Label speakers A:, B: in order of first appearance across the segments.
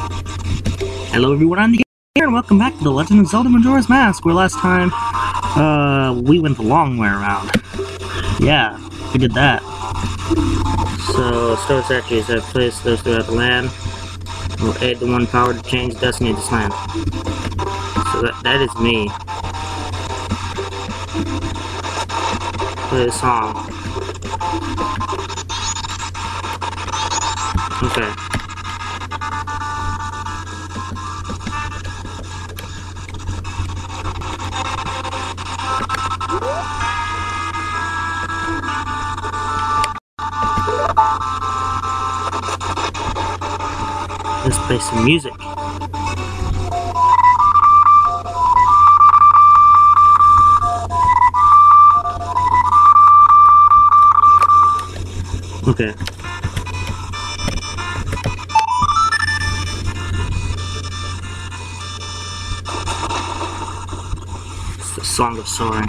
A: Hello everyone, I'm the here, and welcome back to The Legend of Zelda Majora's Mask, where last time, we went the long way around. Yeah, we did that. So, store statues have placed those throughout the land will aid the one power to change the destiny of this land. So that is me. Play a song. Okay. Let's play some music. Okay. It's the Song of Soaring.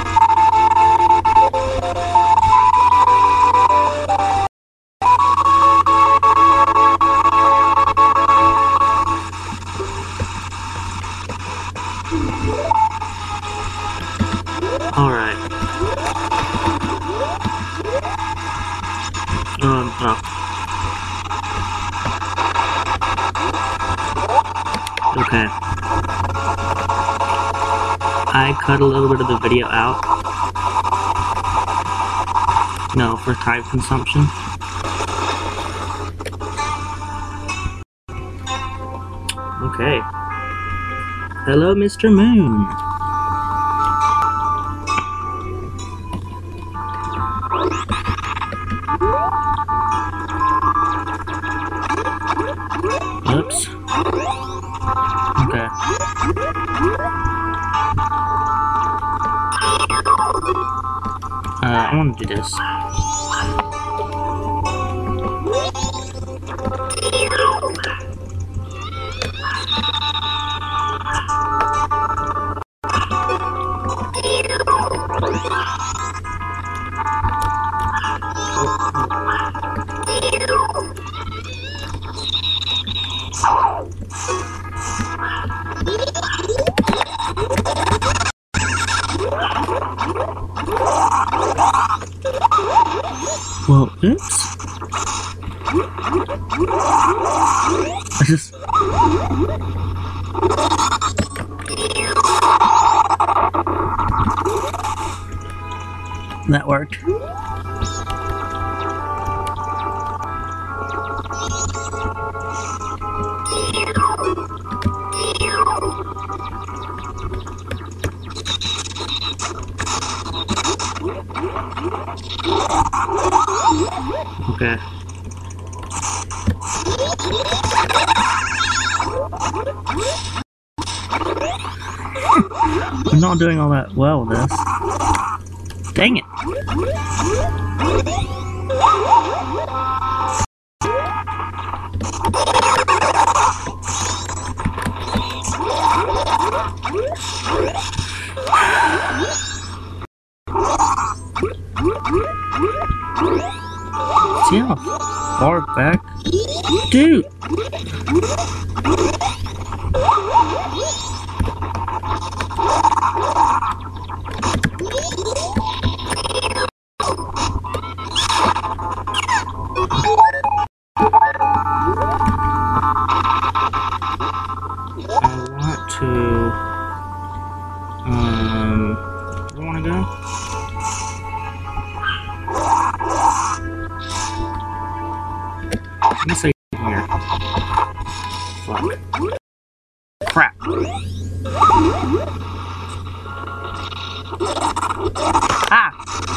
A: Alright. Oh. Okay. I cut a little bit of the video out. No, for time consumption. Okay. Hello, Mr. Moon. Oops. Okay. I want to do this. Well, oops. I just... That worked. Okay. I'm not doing all that well with this. Dang it. See how far back? Dude! Where do I want to go? Let me say here. Fuck. Crap. Ah!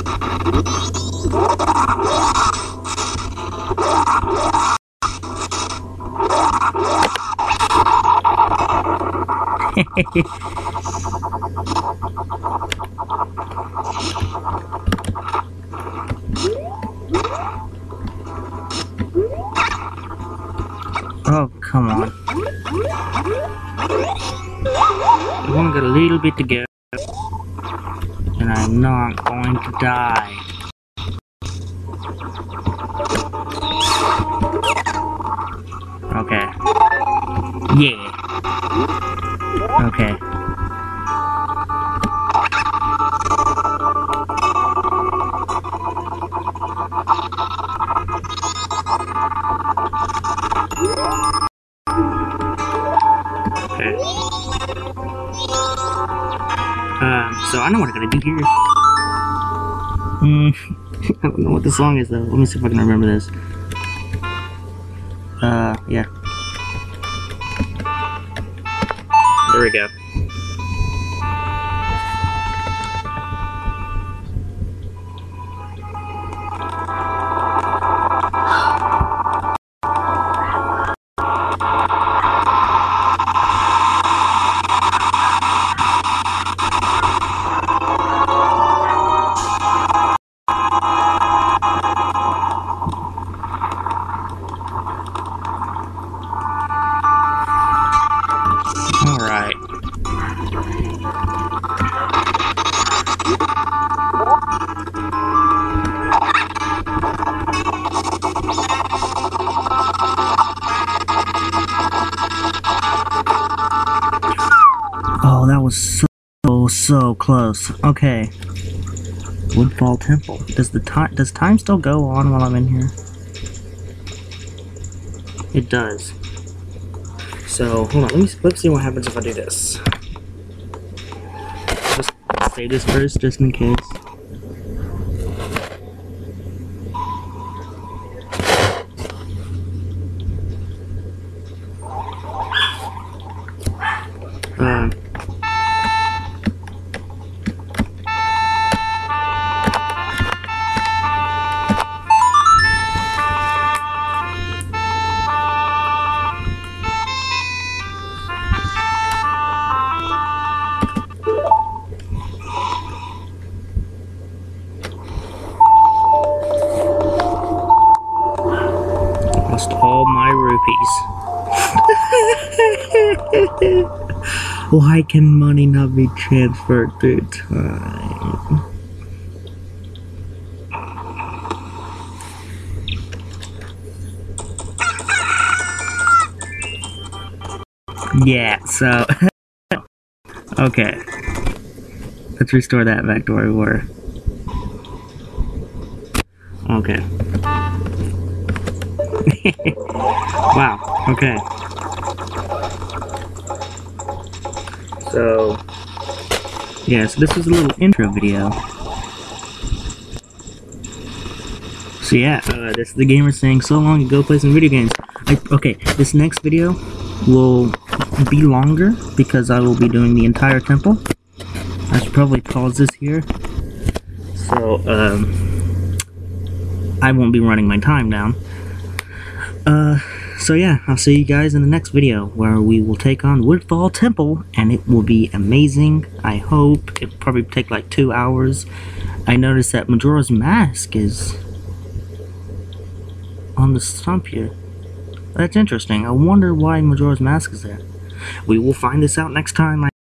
A: Oh, come on. I've only got a little bit to go. And I'm not going to die. Okay. Yeah. Okay. Okay. So I know what I'm gonna do here. I don't know what the song is though. Let me see if I can remember this. Yeah. There we go. Alright. Oh, that was so close. Okay. Woodfall Temple. Does time still go on while I'm in here? It does. So hold on, let's see what happens if I do this. Just save this first, just in case. Lost all my rupees. Why can money not be transferred through time? Yeah, so okay. Let's restore that back to where we were. Okay. Wow, okay. So, yeah, so this is a little intro video. So yeah, this is the gamer saying so long ago play some video games. Okay, this next video will be longer because I will be doing the entire temple. I should probably pause this here. So, I won't be running my time down. So yeah, I'll see you guys in the next video where we will take on Woodfall Temple and it will be amazing. I hope. It'll probably take like 2 hours. I noticed that Majora's Mask is on the stump here. That's interesting. I wonder why Majora's Mask is there. We will find this out next time.